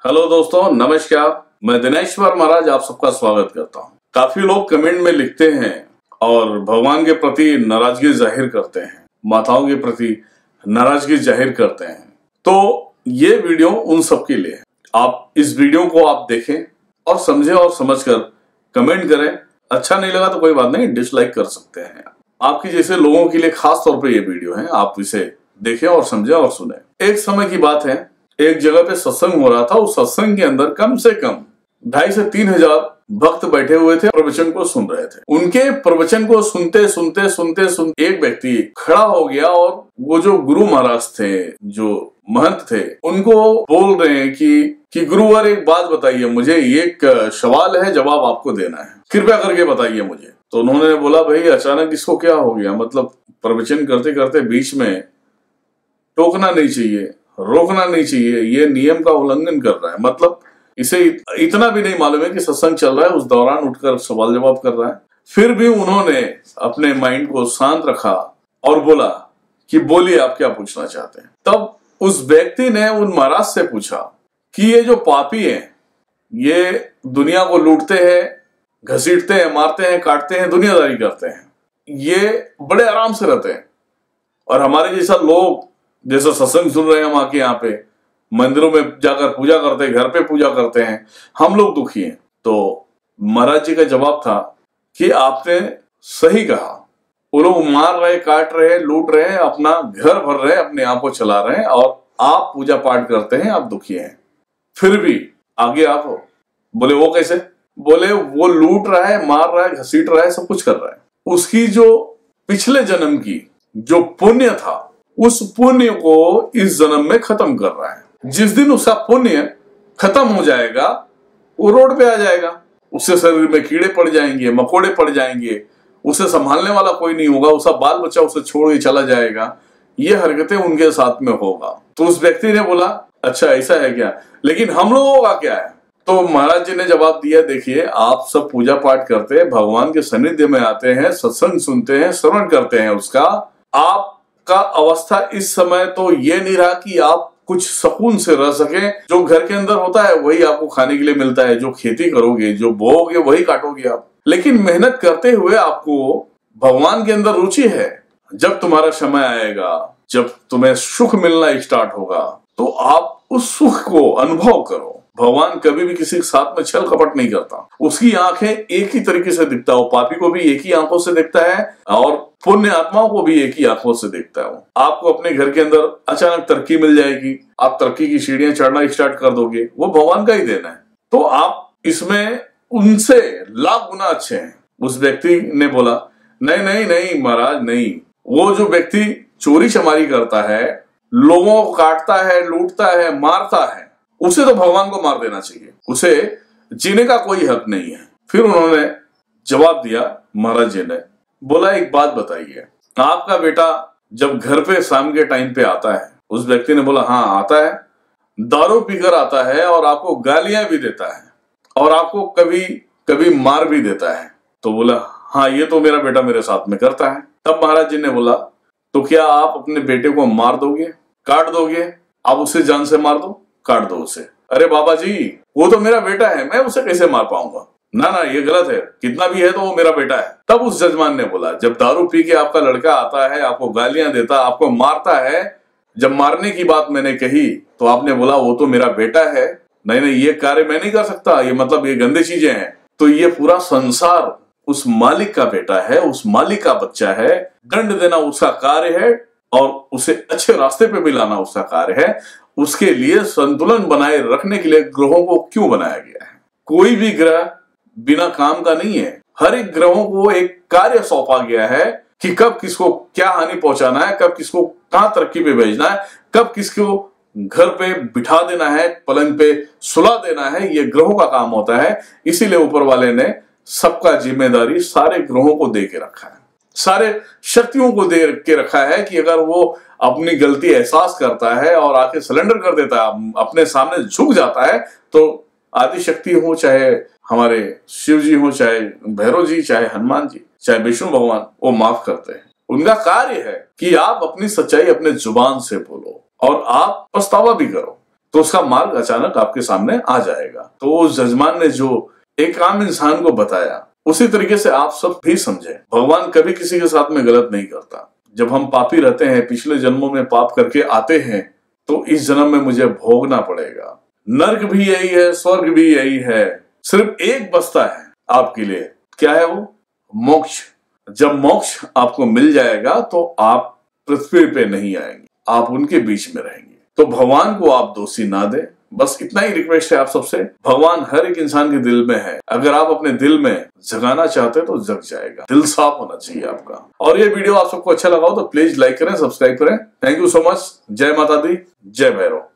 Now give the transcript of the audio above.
Hello दोस्तों, नमस्कार। मैं दिनेश्वर महाराज आप सबका स्वागत करता हूं। काफी लोग कमेंट में लिखते हैं और भगवान के प्रति नाराजगी जाहिर करते हैं, माताओं के प्रति नाराजगी जाहिर करते हैं। तो ये वीडियो उन सब के लिए है। आप इस वीडियो को आप देखें और समझें और समझकर कमेंट करें। अच्छा नहीं लगा तो कोई बात नहीं, डिसलाइक कर सकते हैं। आपके जैसे लोगों के लिए खास तौर पे ये वीडियो है, आप इसे देखें और समझें और सुने। एक समय की बात है, एक जगह पे सत्संग हो रहा था। उस सत्संग के अंदर कम से कम 2,500 से 3,000 भक्त बैठे हुए थे, प्रवचन को सुन रहे थे। उनके प्रवचन को सुनते सुनते एक व्यक्ति खड़ा हो गया और वो जो गुरु महाराज थे, जो महंत थे, उनको बोल रहे हैं कि गुरुवर एक बात बताइए, मुझे एक सवाल है, जवाब आपको देना है, कृपया करके बताइए मुझे। तो उन्होंने बोला, भाई अचानक इसको क्या हो गया? मतलब प्रवचन करते करते बीच में टोकना नहीं चाहिए, रोकना नहीं चाहिए, ये नियम का उल्लंघन कर रहा है। मतलब इसे इतना भी नहीं मालूम है कि सत्संग चल रहा है, उस दौरान उठकर सवाल जवाब कर रहा है। फिर भी उन्होंने अपने माइंड को शांत रखा और बोला कि बोलिए, आप क्या पूछना चाहते हैं। तब उस व्यक्ति ने उन महाराज से पूछा कि ये जो पापी हैं, ये दुनिया को लूटते हैं, घसीटते हैं, मारते हैं, काटते हैं, दुनियादारी करते हैं, ये बड़े आराम से रहते हैं, और हमारे जैसा लोग जैसा सत्संग सुन रहे हैं, हम आके यहाँ पे मंदिरों में जाकर पूजा करते हैं, घर पे पूजा करते हैं, हम लोग दुखी हैं। तो महाराज जी का जवाब था कि आपने सही कहा, वो लोग मार रहे, काट रहे, लूट रहे हैं, अपना घर भर रहे हैं, अपने आप को चला रहे हैं, और आप पूजा पाठ करते हैं, आप दुखी हैं। फिर भी आगे आप हो। बोले वो कैसे? बोले वो लूट रहा है, मार रहा है, घसीट रहा है, सब कुछ कर रहा है, उसकी जो पिछले जन्म की जो पुण्य था, उस पुण्य को इस जन्म में खत्म कर रहा है। जिस दिन उसका पुण्य खत्म हो जाएगा, वो रोड पे आ जाएगा, उससे शरीर में कीड़े पड़ जाएंगे, मकोड़े पड़ जाएंगे, उसे संभालने वाला कोई नहीं होगा, उसका बाल बच्चा उसे छोड़ के चला जाएगा, ये हरकतें उनके साथ में होगा। तो उस व्यक्ति ने बोला, अच्छा ऐसा है क्या, लेकिन हम लोगों का क्या है? तो महाराज जी ने जवाब दिया, देखिए आप सब पूजा पाठ करते हैं, भगवान के सानिध्य में आते हैं, सत्संग सुनते हैं, श्रवण करते हैं उसका। आपका अवस्था इस समय तो ये नहीं रहा कि आप कुछ सुकून से रह सके। जो घर के अंदर होता है वही आपको खाने के लिए मिलता है, जो खेती करोगे, जो बोओगे, वही काटोगे आप। लेकिन मेहनत करते हुए आपको भगवान के अंदर रुचि है। जब तुम्हारा समय आएगा, जब तुम्हें सुख मिलना स्टार्ट होगा, तो आप उस सुख को अनुभव करो। भगवान कभी भी किसी के साथ में छल कपट नहीं करता। उसकी आंखें एक ही तरीके से दिखता हो, पापी को भी एक ही आंखों से दिखता है और पुण्य आत्माओं को भी एक ही आंखों से देखता है। आपको अपने घर के अंदर अचानक तरक्की मिल जाएगी, आप तरक्की की सीढ़ियां चढ़ना स्टार्ट कर दोगे, वो भगवान का ही देना है। तो आप इसमें उनसे लाख गुना अच्छे हैं। उस व्यक्ति ने बोला, नहीं नहीं नहीं महाराज, नहीं, वो जो व्यक्ति चोरी चमारी करता है, लोगों को काटता है, लूटता है, मारता है, उसे तो भगवान को मार देना चाहिए, उसे जीने का कोई हक नहीं है। फिर उन्होंने जवाब दिया, महाराज जी ने बोला, एक बात बताइए, आपका बेटा जब घर पे शाम के टाइम पे आता है? उस व्यक्ति ने बोला, हाँ आता है, दारू पीकर आता है और आपको गालियां भी देता है और आपको कभी कभी मार भी देता है। तो बोला, हाँ ये तो मेरा बेटा मेरे साथ में करता है। तब महाराज जी ने बोला, तो क्या आप अपने बेटे को मार दोगे, काट दोगे? आप उसे जान से मार दो, काट दो उसे। अरे बाबा जी, वो तो मेरा बेटा है, मैं उसे कैसे मार पाऊंगा? ना ना, ये गलत है, कितना भी है तो वो मेरा बेटा है। तब उस जजमान ने बोला, जब दारू पी के आपका लड़का आता है, आपको गालियां देता, आपको मारता है, जब मारने की बात मैंने कही तो आपने बोला वो तो मेरा बेटा है, नहीं नहीं ये कार्य मैं नहीं कर सकता, ये मतलब ये गंदी चीजें हैं। तो ये पूरा संसार उस मालिक का बेटा है, उस मालिक का बच्चा है, दंड देना उसका कार्य है और उसे अच्छे रास्ते पे भी लाना उसका कार्य है। उसके लिए संतुलन बनाए रखने के लिए ग्रहों को क्यों बनाया गया है? कोई भी ग्रह बिना काम का नहीं है। हर एक ग्रहों को एक कार्य सौंपा गया है कि कब किसको क्या हानि पहुंचाना है, कब किसको कहां तरक्की पे भेजना है, कब किसको घर पे बिठा देना है, पलंग पे सुला देना है, ये ग्रहों का काम होता है। इसीलिए ऊपर वाले ने सबका जिम्मेदारी सारे ग्रहों को दे के रखा है, सारे शक्तियों को दे के रखा है कि अगर वो अपनी गलती एहसास करता है और आके सरेंडर कर देता है, अपने सामने झुक जाता है, तो आदि शक्ति हो, चाहे हमारे शिव जी हो, चाहे भैरव जी, चाहे हनुमान जी, चाहे विष्णु भगवान, वो माफ करते हैं। उनका कार्य है कि आप अपनी सच्चाई अपने जुबान से बोलो और आप पछतावा भी करो। तो उसका मार्ग अचानक आपके सामने आ जाएगा। तो उस जजमान ने जो एक आम इंसान को बताया, उसी तरीके से आप सब भी समझे। भगवान कभी किसी के साथ में गलत नहीं करता। जब हम पापी रहते हैं, पिछले जन्मों में पाप करके आते हैं, तो इस जन्म में मुझे भोगना पड़ेगा। नर्क भी यही है, स्वर्ग भी यही है, सिर्फ एक बस्ता है आपके लिए। क्या है वो? मोक्ष। जब मोक्ष आपको मिल जाएगा तो आप पृथ्वी पे नहीं आएंगे, आप उनके बीच में रहेंगे। तो भगवान को आप दोषी ना दे, बस इतना ही रिक्वेस्ट है आप सबसे। भगवान हर एक इंसान के दिल में है, अगर आप अपने दिल में जगाना चाहते हैं तो जग जाएगा। दिल साफ होना चाहिए आपका। और ये वीडियो आप सबको अच्छा लगा हो तो प्लीज लाइक करें, सब्सक्राइब करें। Thank you so much. जय माता दी, जय भैरव।